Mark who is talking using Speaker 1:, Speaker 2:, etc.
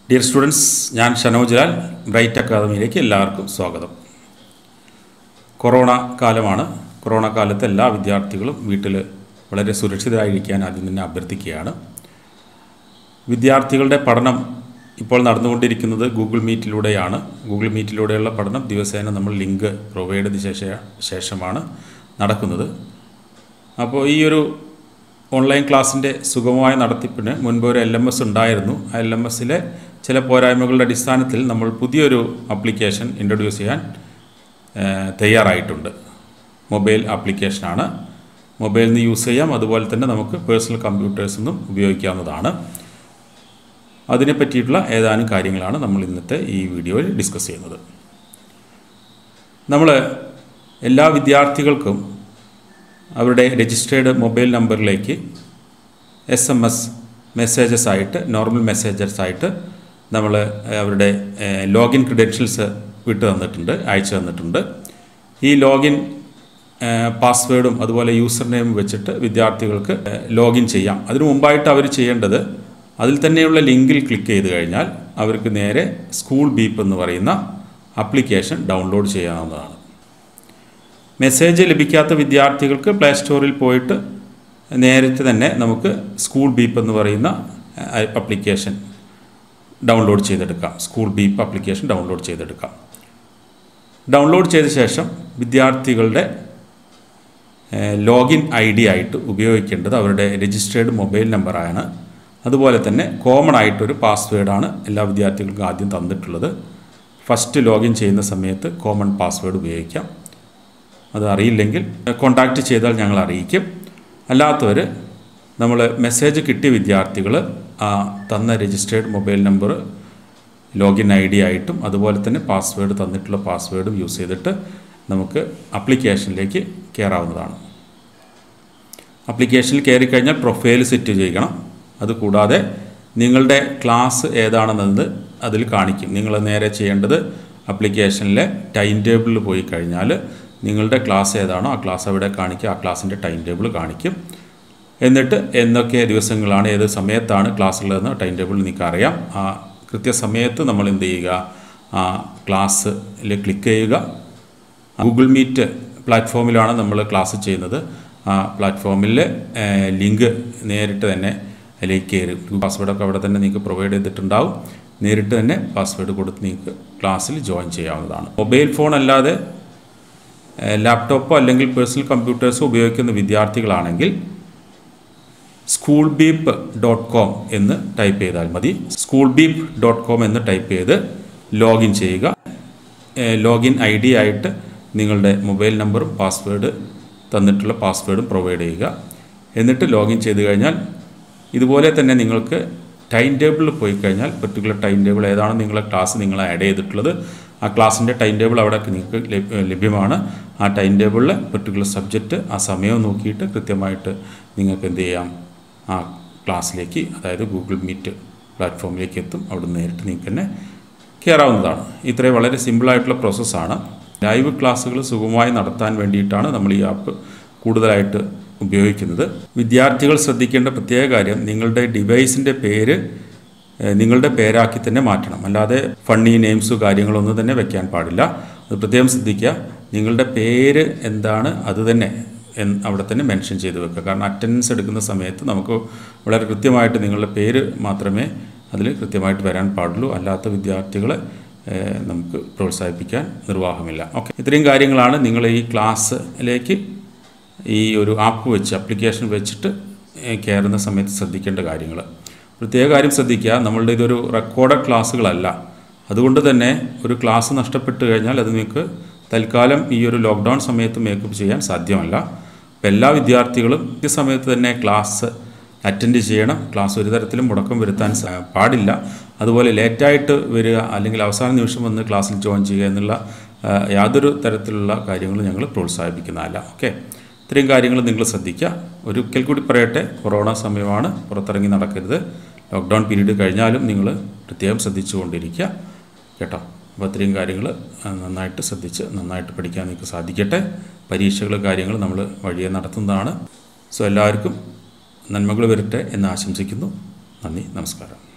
Speaker 1: Dear students, ഞാൻ Shanoj Lal. Bright അക്കാദമിയിലേക്ക് എല്ലാവർക്കും സ്വാഗതം. കൊറോണ കാലമാണ്. കൊറോണ കാലത്ത് എല്ലാ വിദ്യാർത്ഥികളും വീട്ടിൽ വളരെ സുരക്ഷിതരായിരിക്കാൻ ആദ്യം തന്നെ അഭ്യർത്ഥിക്കുകയാണ്. വിദ്യാർത്ഥികളുടെ പഠനം ഇപ്പോൾ നടന്നുകൊണ്ടിരിക്കുന്നത് ഗൂഗിൾ മീറ്റിലൂടെയാണ്. ഗൂഗിൾ മീറ്റിലൂടെയുള്ള പഠനം ദിവസേന നമ്മൾ ലിങ്ക് പ്രൊവൈഡ് ചെയ്ത ശേഷമാണ് നടക്കുന്നത്. അപ്പോൾ ഈ ഒരു ഓൺലൈൻ ക്ലാസ്സിൻ്റെ സുഗമമായ നടത്തിപ്പിന് മുൻപ് ഒരു LMS ഉണ്ടായിരുന്നു. ആ LMSലെ ചില പോരായ്മകളുടെ അടിസ്ഥാനത്തിൽ നമ്മൾ പുതിയൊരു ആപ്ലിക്കേഷൻ ഇൻട്രൊഡ്യൂസ് ചെയ്യാൻ തയ്യാറായിട്ടുണ്ട്. മൊബൈൽ ആപ്ലിക്കേഷനാണ്. മൊബൈലിൽ നിന്ന് യൂസ് ചെയ്യാം, അതുപോലെ തന്നെ നമുക്ക് പേഴ്സണൽ കമ്പ്യൂട്ടേഴ്സിൽ നിന്നും ഉപയോഗിക്കാവുന്നതാണ്. അതിനെ പറ്റിയിട്ടുള്ള ഏതാനും കാര്യങ്ങളാണ് നമ്മൾ ഇന്നത്തെ ഈ വീഡിയോയിൽ ഡിസ്കസ് ചെയ്യുന്നത്. നമ്മൾ എല്ലാ വിദ്യാർത്ഥികൾക്കും അവരുടെ രജിസ്റ്റേർഡ് മൊബൈൽ നമ്പറിലേക്ക് SMS മെസ്സേജസ് ആയിട്ട്, നോർമൽ മെസ്സേജസ് ആയിട്ട് നമ്മൾ അവരുടെ ലോഗിൻ ക്രെഡൻഷ്യൽസ് അയച്ചു തന്നിട്ടുണ്ട്. ഈ ലോഗിൻ പാസ്വേഡും അതുപോലെ യൂസർ നെയിം വെച്ചിട്ട് വിദ്യാർത്ഥികൾക്ക് ലോഗിൻ ചെയ്യാം. അതിനു മുമ്പായിട്ട് അവർ ചെയ്യേണ്ടത്, അതിൽ തന്നെയുള്ള ലിങ്കിൽ ക്ലിക്ക് ചെയ്ത് കഴിഞ്ഞാൽ അവർക്ക് നേരെ സ്കൂൾ ബീപ്പ് എന്ന് പറയുന്ന ആപ്ലിക്കേഷൻ ഡൗൺലോഡ് ചെയ്യാവുന്നതാണ്. മെസ്സേജ് ലഭിക്കാത്ത വിദ്യാർത്ഥികൾക്ക് പ്ലേ സ്റ്റോറിൽ പോയിട്ട് നേരത്തെ തന്നെ നമുക്ക് സ്കൂൾ ബീപ്പ് എന്ന് പറയുന്ന ആപ്ലിക്കേഷൻ ഡൗൺലോഡ് ചെയ്തെടുക്കാം. സ്കൂൾ ബീപ്പ് ആപ്ലിക്കേഷൻ ഡൗൺലോഡ് ചെയ്തെടുക്കാം. ഡൗൺലോഡ് ചെയ്ത ശേഷം വിദ്യാർത്ഥികളുടെ ലോഗിൻ ID ആയിട്ട് ഉപയോഗിക്കേണ്ടത് അവരുടെ രജിസ്റ്റേർഡ് മൊബൈൽ നമ്പറാണ്. അതുപോലെ തന്നെ കോമൺ ആയിട്ടൊരു പാസ്വേഡാണ് എല്ലാ വിദ്യാർത്ഥികൾക്കും ആദ്യം തന്നിട്ടുള്ളത്. ഫസ്റ്റ് ലോഗിൻ ചെയ്യുന്ന സമയത്ത് കോമൺ പാസ്വേഡ് ഉപയോഗിക്കാം. അത് അറിയില്ലെങ്കിൽ കോൺടാക്റ്റ് ചെയ്താൽ ഞങ്ങൾ അറിയിക്കും. അല്ലാത്തവർ, നമ്മൾ മെസ്സേജ് കിട്ടിയ വിദ്യാർത്ഥികൾ ആ തന്ന registered mobile number login ID ആയിട്ടും അതുപോലെ തന്നെ പാസ്വേഡ് തന്നിട്ടുള്ള പാസ്വേഡും യൂസ് ചെയ്തിട്ട് നമുക്ക് ആപ്ലിക്കേഷനിലേക്ക് കയറാവുന്നതാണ്. ആപ്ലിക്കേഷനിൽ കയറിക്കഴിഞ്ഞാൽ പ്രൊഫൈൽ സെറ്റ് ചെയ്യണം. അതുകൂടാതെ നിങ്ങളുടെ ക്ലാസ് ഏതാണെന്നത് അതിൽ കാണിക്കും. നിങ്ങൾ നേരെ ചെയ്യേണ്ടത് ആപ്ലിക്കേഷനിലെ ടൈം ടേബിളിൽ പോയി കഴിഞ്ഞാൽ നിങ്ങളുടെ ക്ലാസ് ഏതാണോ ആ ക്ലാസ് അവിടെ കാണിക്കുക. ആ ക്ലാസ്സിൻ്റെ ടൈം ടേബിൾ കാണിക്കും. എന്നിട്ട് എന്തൊക്കെ ദിവസങ്ങളാണ്, ഏത് സമയത്താണ് ക്ലാസ്സുള്ളതെന്ന് ടൈം ടേബിളിൽ നിങ്ങൾക്ക് അറിയാം. ആ കൃത്യസമയത്ത് നമ്മൾ എന്ത് ചെയ്യുക, ആ ക്ലാസ്സിൽ ക്ലിക്ക് ചെയ്യുക. ഗൂഗിൾ മീറ്റ് പ്ലാറ്റ്ഫോമിലാണ് നമ്മൾ ക്ലാസ് ചെയ്യുന്നത്. ആ പ്ലാറ്റ്ഫോമിൽ ലിങ്ക് നേരിട്ട് തന്നെ അതിലേക്ക് കയറി, പാസ്വേഡൊക്കെ അവിടെ തന്നെ നിങ്ങൾക്ക് പ്രൊവൈഡ് ചെയ്തിട്ടുണ്ടാവും. നേരിട്ട് തന്നെ പാസ്വേഡ് കൊടുത്ത് നിങ്ങൾക്ക് ക്ലാസ്സിൽ ജോയിൻ ചെയ്യാവുന്നതാണ്. മൊബൈൽ ഫോൺ അല്ലാതെ ലാപ്ടോപ്പോ അല്ലെങ്കിൽ പേഴ്സണൽ കമ്പ്യൂട്ടേഴ്സോ ഉപയോഗിക്കുന്ന വിദ്യാർത്ഥികളാണെങ്കിൽ schoolbeep.com എന്ന് ടൈപ്പ് ചെയ്താൽ മതി. schoolbeep.com എന്ന് ടൈപ്പ് ചെയ്ത് ലോഗിൻ ചെയ്യുക. ലോഗിൻ ID ആയിട്ട് നിങ്ങളുടെ മൊബൈൽ നമ്പറും പാസ്വേഡ് തന്നിട്ടുള്ള പാസ്വേഡും പ്രൊവൈഡ് ചെയ്യുക. എന്നിട്ട് ലോഗിൻ ചെയ്ത് കഴിഞ്ഞാൽ ഇതുപോലെ തന്നെ നിങ്ങൾക്ക് ടൈം ടേബിളിൽ പോയി കഴിഞ്ഞാൽ പെർട്ടിക്കുലർ ടൈം ടേബിൾ ഏതാണ് നിങ്ങളുടെ ക്ലാസ് നിങ്ങൾ ആഡ് ചെയ്തിട്ടുള്ളത്, ആ ക്ലാസ്സിൻ്റെ ടൈം ടേബിൾ അവിടെ നിങ്ങൾക്ക് ലഭ്യമാണ്. ആ ടൈം ടേബിളിൽ പെർട്ടിക്കുലർ സബ്ജക്റ്റ് ആ സമയം നോക്കിയിട്ട് കൃത്യമായിട്ട് നിങ്ങൾക്ക് എന്ത് ചെയ്യാം, ആ ക്ലാസ്സിലേക്ക്, അതായത് ഗൂഗിൾ മീറ്റ് പ്ലാറ്റ്ഫോമിലേക്ക് എത്തും. അവിടെ നേരിട്ട് നിങ്ങൾക്ക് തന്നെ കയറാവുന്നതാണ്. ഇത്രയും വളരെ സിമ്പിളായിട്ടുള്ള പ്രോസസ്സാണ്. ലൈവ് ക്ലാസ്സുകൾ സുഗമമായി നടത്താൻ വേണ്ടിയിട്ടാണ് നമ്മൾ ഈ ആപ്പ് കൂടുതലായിട്ട് ഉപയോഗിക്കുന്നത്. വിദ്യാർത്ഥികൾ ശ്രദ്ധിക്കേണ്ട പ്രത്യേക കാര്യം, നിങ്ങളുടെ ഡിവൈസിൻ്റെ പേര് നിങ്ങളുടെ പേരാക്കി തന്നെ മാറ്റണം. അല്ലാതെ ഫണ്ണി നെയിംസോ കാര്യങ്ങളൊന്നും തന്നെ വെക്കാൻ പാടില്ല. അത് പ്രത്യേകം ശ്രദ്ധിക്കുക. നിങ്ങളുടെ പേര് എന്താണ് അത് തന്നെ അവിടെ തന്നെ മെൻഷൻ ചെയ്ത് വെക്കുക. കാരണം അറ്റൻഡൻസ് എടുക്കുന്ന സമയത്ത് നമുക്ക് വളരെ കൃത്യമായിട്ട് നിങ്ങളുടെ പേര് മാത്രമേ അതിൽ കൃത്യമായിട്ട് വരാൻ പാടുള്ളൂ. അല്ലാത്ത വിദ്യാർത്ഥികളെ നമുക്ക് പ്രോത്സാഹിപ്പിക്കാൻ നിർവാഹമില്ല. ഓക്കെ, ഇത്രയും കാര്യങ്ങളാണ് നിങ്ങൾ ഈ ക്ലാസ്സിലേക്ക് ഈ ഒരു ആപ്പ് വെച്ച്, ആപ്ലിക്കേഷൻ വെച്ചിട്ട് കയറുന്ന സമയത്ത് ശ്രദ്ധിക്കേണ്ട കാര്യങ്ങൾ. പ്രത്യേക കാര്യം ശ്രദ്ധിക്കുക, നമ്മളുടെ ഇതൊരു റെക്കോർഡഡ് ക്ലാസ്സുകളല്ല. അതുകൊണ്ട് തന്നെ ഒരു ക്ലാസ് നഷ്ടപ്പെട്ട് കഴിഞ്ഞാൽ അത് നിങ്ങൾക്ക് തൽക്കാലം ഈ ഒരു ലോക്ക്ഡൗൺ സമയത്ത് മേക്കപ്പ് ചെയ്യാൻ സാധ്യമല്ല. അപ്പോൾ എല്ലാ വിദ്യാർത്ഥികളും ഈ സമയത്ത് തന്നെ ക്ലാസ് അറ്റൻഡ് ചെയ്യണം. ക്ലാസ് ഒരു തരത്തിലും മുടക്കം വരുത്താൻ പാടില്ല. അതുപോലെ ലേറ്റായിട്ട് വരിക അല്ലെങ്കിൽ അവസാന നിമിഷം വന്ന് ക്ലാസ്സിൽ ജോയിൻ ചെയ്യുക എന്നുള്ള യാതൊരു തരത്തിലുള്ള കാര്യങ്ങളും ഞങ്ങൾ പ്രോത്സാഹിപ്പിക്കുന്നതല്ല. ഓക്കെ, ഇത്രയും കാര്യങ്ങൾ നിങ്ങൾ ശ്രദ്ധിക്കുക. ഒരിക്കൽ കൂടി പറയട്ടെ, കൊറോണ സമയമാണ്, പുറത്തിറങ്ങി നടക്കരുത്. ലോക്ക്ഡൗൺ പീരീഡ് കഴിഞ്ഞാലും നിങ്ങൾ പ്രത്യേകം ശ്രദ്ധിച്ചുകൊണ്ടിരിക്കുക കേട്ടോ. അപ്പോൾ ഇത്രയും കാര്യങ്ങൾ നന്നായിട്ട് ശ്രദ്ധിച്ച് നന്നായിട്ട് പഠിക്കാൻ നിങ്ങൾക്ക് സാധിക്കട്ടെ. പരീക്ഷകൾ കാര്യങ്ങൾ നമ്മൾ വഴിയെ നടത്തുന്നതാണ്. സോ എല്ലാവർക്കും നന്മകൾ വരട്ടെ എന്ന് ആശംസിക്കുന്നു. നന്ദി, നമസ്കാരം.